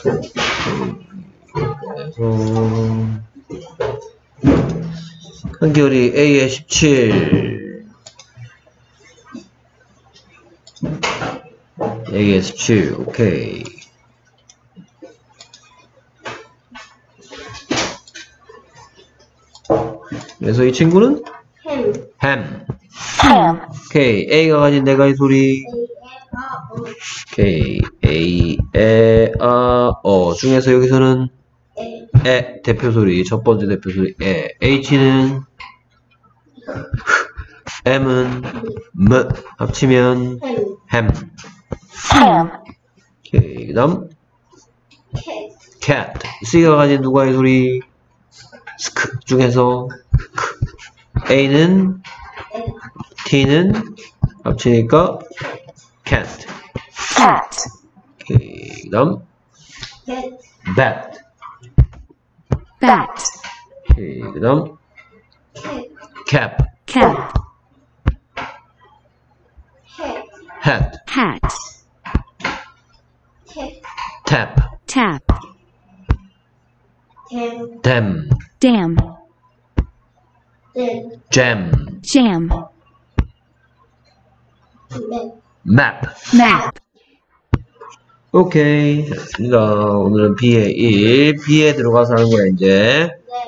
그래서 한결이 A에 17 A에 17 오케이. 그래서 이 친구는 햄. 오케이. A가 가진 네 가지 소리. 오케이. A, 중에서 여기서는 에 대표 소리. 첫 번째 대표 소리 에. H는 M은 M 합치면 햄. 오케이. 그다음 cat. C가 가진 두 가지 소리. 스크 중에서 A는 T는 합치니까 cat. 오케이. 그다음 bat. 오케이. 그다음 cap. hat. tap. dam. jam. map. 오케이. 됐습니다. 오늘은 B에 1, B에 들어가서 하는 거야, 이제.